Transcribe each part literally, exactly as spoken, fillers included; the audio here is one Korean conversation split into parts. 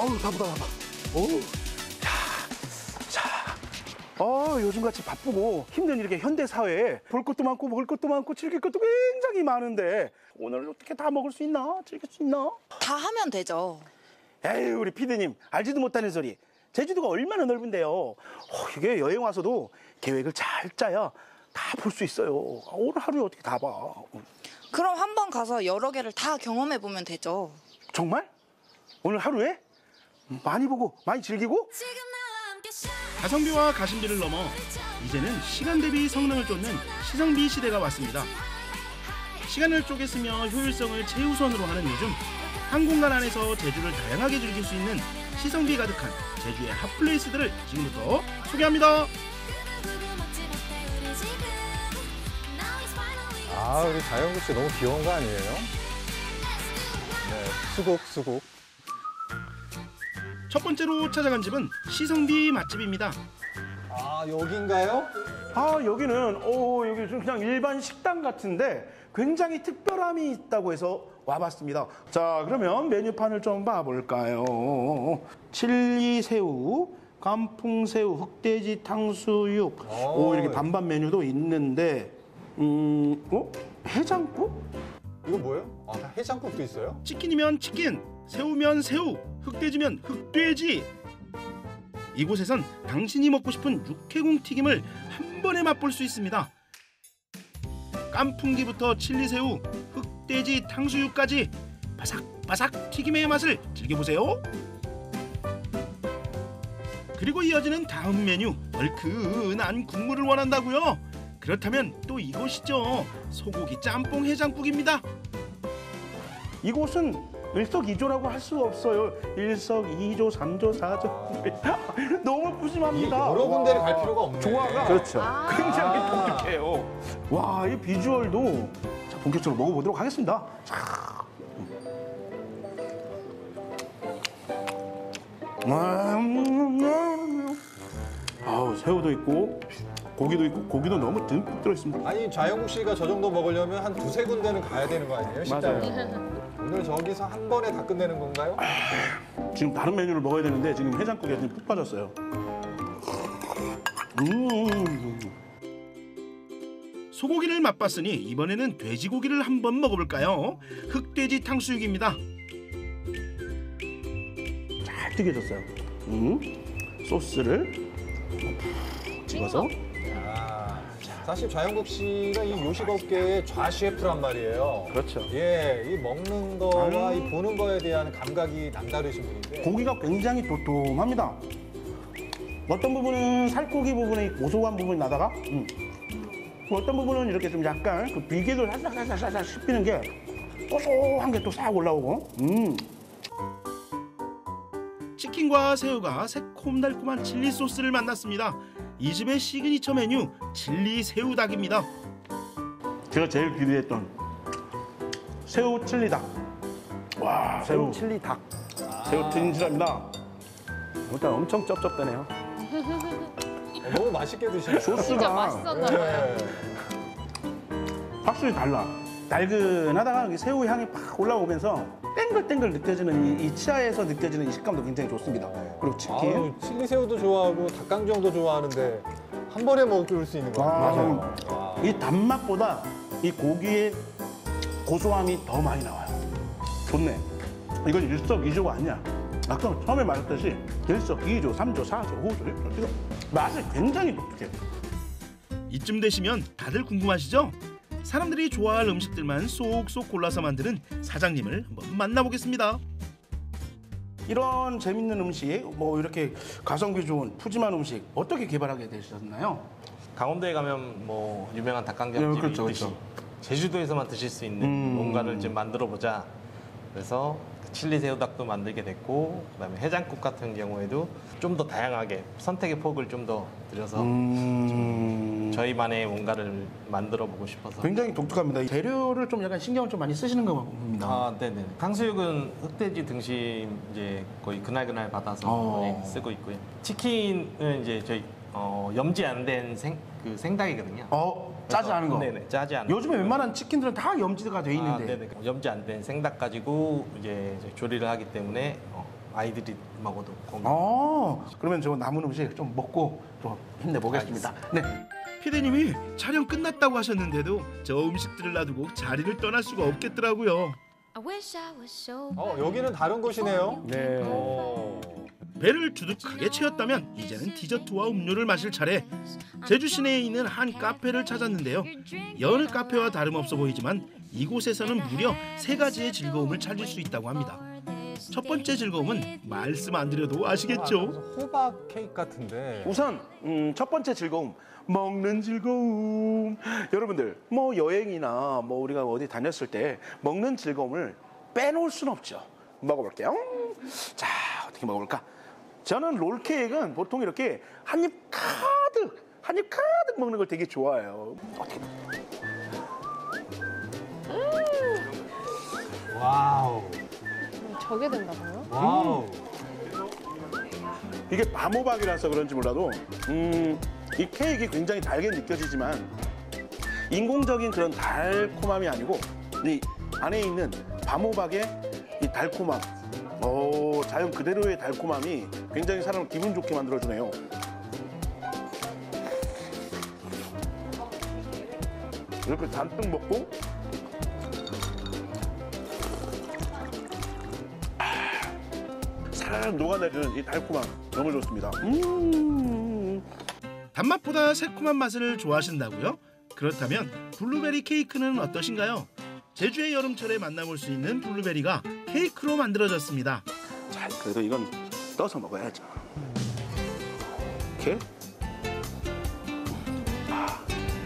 아우, 바쁘다, 바빠. 오, 자, 자. 어, 요즘같이 바쁘고 힘든 이렇게 현대 사회에 볼 것도 많고 먹을 것도 많고 즐길 것도 굉장히 많은데 오늘 어떻게 다 먹을 수 있나? 즐길 수 있나? 다 하면 되죠. 에이, 우리 피디님 알지도 못하는 소리. 제주도가 얼마나 넓은데요. 어, 이게 여행 와서도 계획을 잘 짜야 다 볼 수 있어요. 오늘 하루에 어떻게 다 봐. 그럼 한 번 가서 여러 개를 다 경험해 보면 되죠. 정말? 오늘 하루에? 많이 보고 많이 즐기고? 가성비와 가심비를 넘어 이제는 시간 대비 성능을 쫓는 시성비 시대가 왔습니다. 시간을 쪼개쓰며 효율성을 최우선으로 하는 요즘, 한 공간 안에서 제주를 다양하게 즐길 수 있는 시성비 가득한 제주의 핫플레이스들을 지금부터 소개합니다. 아, 우리 자영국 씨 너무 귀여운 거 아니에요? 네, 수국, 수국. 첫 번째로 찾아간 집은 시성비 맛집입니다. 아, 여긴가요? 아, 여기는 오, 여기 좀 그냥 일반 식당 같은데 굉장히 특별함이 있다고 해서 와봤습니다. 자, 그러면 메뉴판을 좀 봐볼까요? 칠리 새우, 깐풍 새우, 흑돼지 탕수육. 오, 이렇게 반반 메뉴도 있는데, 음, 어? 해장국? 이거 뭐예요? 아, 다 해장국도 있어요? 치킨이면 치킨, 새우면 새우, 흑돼지면 흑돼지. 이곳에선 당신이 먹고 싶은 육해공 튀김을 한 번에 맛볼 수 있습니다. 깐풍기부터 칠리새우, 흑돼지 탕수육까지 바삭바삭 튀김의 맛을 즐겨보세요. 그리고 이어지는 다음 메뉴, 얼큰한 국물을 원한다고요? 그렇다면 또 이곳이죠. 소고기 짬뽕 해장국입니다. 이곳은 일석이조라고 할 수 없어요. 일석이조, 삼조, 사조. 너무 이 푸짐합니다. 여러 군데를 와. 갈 필요가 없네. 조화가 그렇죠. 굉장히 독특해요. 와, 이 비주얼도 자, 본격적으로 먹어보도록 하겠습니다. 자. 음, 아우, 새우도 있고 고기도 있고 고기도 너무 듬뿍 들어있습니다. 아니, 좌영국 씨가 저 정도 먹으려면 한 두세 군데는 가야 되는 거 아니에요? 식당에. 맞아요. 오늘 저기서 한 번에 다 끝내는 건가요? 지금 다른 메뉴를 먹어야 되는데 지금 해장국에 지금 푹 빠졌어요. 음. 소고기를 맛봤으니 이번에는 돼지고기를 한번 먹어볼까요? 흑돼지 탕수육입니다. 잘 튀겨졌어요. 음. 소스를 찍어서. 아, 사실 좌영국 씨가 이 요식업계의 좌셰프란 말이에요. 그렇죠. 예, 이 먹는 거와 아유. 이 보는 거에 대한 감각이 남다르신 분인데. 고기가 굉장히 도톰합니다. 어떤 부분은 살코기 부분에 고소한 부분이 나다가 음. 어떤 부분은 이렇게 좀 약간 그 비계를 살살살살살 씹히는 게 고소한 게 또 싹 올라오고. 음. 치킨과 새우가 새콤달콤한 칠리 소스를 만났습니다. 이 집의 시그니처 메뉴 칠리 새우닭입니다. 제가 제일 기대했던 새우 칠리닭. 와, 새우 칠리 닭. 새우 튼실합니다. 일단 엄청 쩝쩝대네요. 어, 너무 맛있게 드시네요. 소스가 진짜 맛있었나 봐요. 네. 확실히 달라. 달근하다가 이게 새우 향이 팍 올라오면서 땡글땡글 느껴지는 이, 이 치아에서 느껴지는 이 식감도 굉장히 좋습니다. 그리고 치킨. 아유, 칠리 새우도 좋아하고 닭강정도 좋아하는데 한 번에 먹을 수 있는 거 아, 맞아요. 와. 이 단맛보다 이 고기의 고소함이 더 많이 나와요. 좋네. 이건 일석이조가 아니야. 아까 처음에 말했듯이 일석이조, 삼조, 사조, 오조, 일조. 맛이 굉장히 독특해요. 이쯤 되시면 다들 궁금하시죠? 사람들이 좋아할 음식들만 쏙쏙 골라서 만드는 사장님을 한번 만나보겠습니다. 이런 재밌는 음식, 뭐 이렇게 가성비 좋은 푸짐한 음식 어떻게 개발하게 되셨나요? 강원도에 가면 뭐 유명한 닭강정집이 네, 그렇죠, 있듯이 그렇죠. 제주도에서만 드실 수 있는 음. 뭔가를 좀 만들어 보자. 그래서 칠리 새우닭도 만들게 됐고, 그다음에 해장국 같은 경우에도 좀 더 다양하게 선택의 폭을 좀 더 들여서 음... 저희만의 뭔가를 만들어 보고 싶어서. 굉장히 독특합니다. 재료를 좀 약간 신경을 좀 많이 쓰시는 것 같습니다. 아, 네네. 탕수육은 흑돼지 등심 이제 거의 그날 그날 받아서 어. 네, 쓰고 있고요. 치킨은 이제 저희 어, 염지 안 된 생 그 생닭이거든요. 어, 짜지 않은 거. 네네, 짜지 않은. 요즘에 웬만한 치킨들은 다 염지가 돼 있는데. 아, 네네. 염지 안 된 생닭 가지고 이제 조리를 하기 때문에 어, 아이들이하고도 공유. 아, 그러면 저 남은 음식 좀 먹고 좀 힘내보겠습니다. 네. 피디님이 촬영 끝났다고 하셨는데도 저 음식들을 놔두고 자리를 떠날 수가 없겠더라고요. 어, 여기는 다른 곳이네요. 네. 오. 배를 두둑하게 채웠다면 이제는 디저트와 음료를 마실 차례. 제주 시내에 있는 한 카페를 찾았는데요. 여느 카페와 다름없어 보이지만 이곳에서는 무려 세 가지의 즐거움을 찾을 수 있다고 합니다. 첫 번째 즐거움은 말씀 안 드려도 아시겠죠? 호박 케이크 같은데. 우선 음, 첫 번째 즐거움, 먹는 즐거움. 여러분들 뭐 여행이나 뭐 우리가 어디 다녔을 때 먹는 즐거움을 빼놓을 수는 없죠. 먹어볼게요. 자, 어떻게 먹어볼까? 저는 롤케이크는 보통 이렇게 한 입 가득, 한 입 가득 먹는 걸 되게 좋아해요. 어떻게? 와우. 저게 된다 봐요? 와우. 이게 밤호박이라서 그런지 몰라도 음, 이 케이크가 굉장히 달게 느껴지지만 인공적인 그런 달콤함이 아니고 이 안에 있는 밤호박의 이 달콤함, 오, 자연 그대로의 달콤함이 굉장히 사람을 기분 좋게 만들어주네요. 이렇게 잔뜩 먹고 살 녹아내리는 이 달콤함 너무 좋습니다. 음. 단맛보다 새콤한 맛을 좋아하신다고요? 그렇다면 블루베리 케이크는 어떠신가요? 제주의 여름철에 만나볼 수 있는 블루베리가 케이크로 만들어졌습니다. 자, 그래도 이건 떠서 먹어야죠. 이렇게. 아.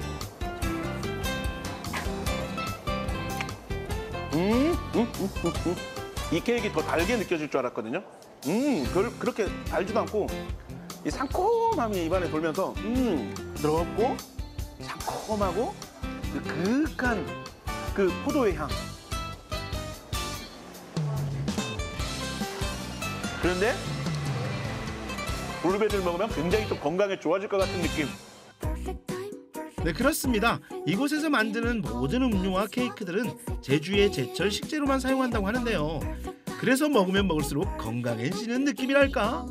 음, 음, 음, 음, 음. 이 케이크가 더 달게 느껴질 줄 알았거든요. 음, 별, 그렇게 달지도 않고 이 상콤함이 입안에 돌면서 음, 부드럽고 상콤하고 그 그윽한 그 포도의 향. 그런데 블루베리를 먹으면 굉장히 또 건강에 좋아질 것 같은 느낌. 네, 그렇습니다. 이곳에서 만드는 모든 음료와 케이크들은 제주의 제철 식재료만 사용한다고 하는데요. 그래서 먹으면 먹을수록 건강해지는 느낌이랄까?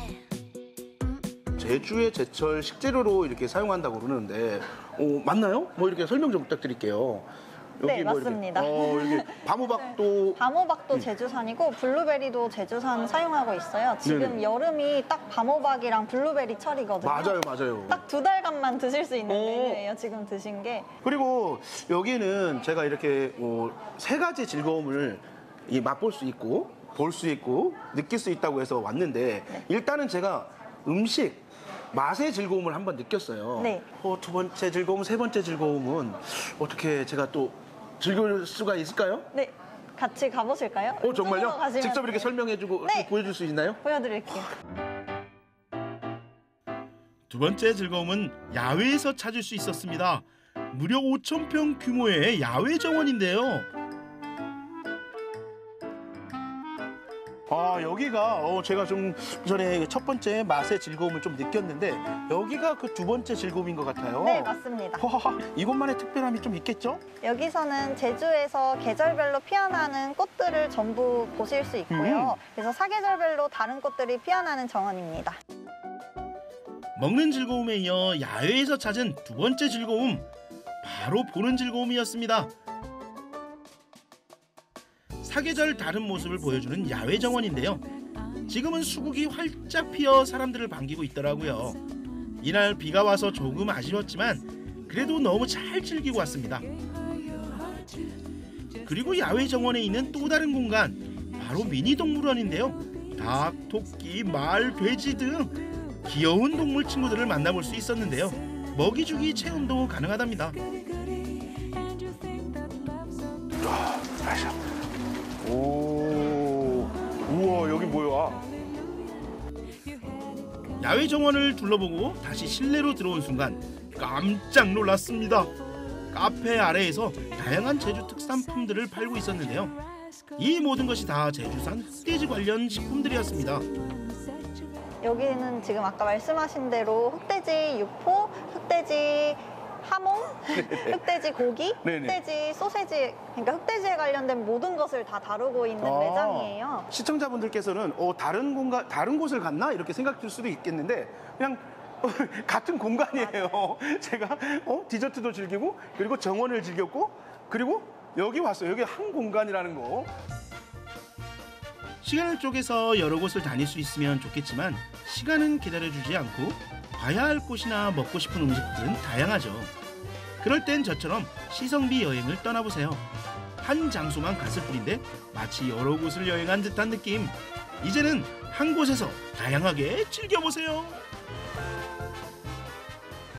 제주의 제철 식재료로 이렇게 사용한다고 그러는데 어, 맞나요? 뭐 이렇게 설명 좀 부탁드릴게요. 네, 뭐 이렇게, 맞습니다. 어, 이렇게 밤호박도 밤호박도 제주산이고 블루베리도 제주산 사용하고 있어요. 지금 네네. 여름이 딱 밤호박이랑 블루베리 철이거든요. 맞아요, 맞아요. 딱 두 달간만 드실 수 있는 오. 메뉴예요. 지금 드신 게. 그리고 여기는 제가 이렇게 어, 세 가지 즐거움을 이 맛볼 수 있고 볼 수 있고 느낄 수 있다고 해서 왔는데 네. 일단은 제가 음식 맛의 즐거움을 한번 느꼈어요. 네. 어, 두 번째 즐거움, 세 번째 즐거움은 어떻게 제가 또 즐길 수가 있을까요? 네, 같이 가보실까요? 어, 정말요? 이쪽으로 가시면 직접 이렇게 설명해주고 네. 보여줄 수 있나요? 보여드릴게요. 두 번째 즐거움은 야외에서 찾을 수 있었습니다. 무려 오천 평 규모의 야외 정원인데요. 아, 여기가 어, 제가 좀 전에 첫 번째 맛의 즐거움을 좀 느꼈는데 여기가 그 두 번째 즐거움인 것 같아요. 네, 맞습니다. 허허허, 이곳만의 특별함이 좀 있겠죠? 여기서는 제주에서 계절별로 피어나는 꽃들을 전부 보실 수 있고요. 음. 그래서 사계절별로 다른 꽃들이 피어나는 정원입니다. 먹는 즐거움에 이어 야외에서 찾은 두 번째 즐거움, 바로 보는 즐거움이었습니다. 사계절 다른 모습을 보여주는 야외 정원인데요. 지금은 수국이 활짝 피어 사람들을 반기고 있더라고요. 이날 비가 와서 조금 아쉬웠지만 그래도 너무 잘 즐기고 왔습니다. 그리고 야외 정원에 있는 또 다른 공간, 바로 미니 동물원인데요. 닭, 토끼, 말, 돼지 등 귀여운 동물 친구들을 만나볼 수 있었는데요. 먹이주기 체험도 가능하답니다. 오, 우와, 여기 뭐야? 야외 정원을 둘러보고 다시 실내로 들어온 순간 깜짝 놀랐습니다. 카페 아래에서 다양한 제주 특산품들을 팔고 있었는데요. 이 모든 것이 다 제주산 흑돼지 관련 식품들이었습니다. 여기는 지금 아까 말씀하신 대로 흑돼지 육포, 흑돼지 하몽, 흑돼지 고기, 네네. 흑돼지 소세지, 그러니까 흑돼지에 관련된 모든 것을 다 다루고 있는 아, 매장이에요. 시청자분들께서는 어, 다른 공간, 다른 곳을 갔나 이렇게 생각될 수도 있겠는데 그냥 어, 같은 공간이에요. 제가 어, 디저트도 즐기고 그리고 정원을 즐겼고 그리고 여기 왔어요. 여기 한 공간이라는 거. 시간을 쪼개서 여러 곳을 다닐 수 있으면 좋겠지만 시간은 기다려주지 않고 봐야 할 곳이나 먹고 싶은 음식들은 다양하죠. 그럴 땐 저처럼 시성비 여행을 떠나보세요. 한 장소만 갔을 뿐인데 마치 여러 곳을 여행한 듯한 느낌. 이제는 한 곳에서 다양하게 즐겨보세요.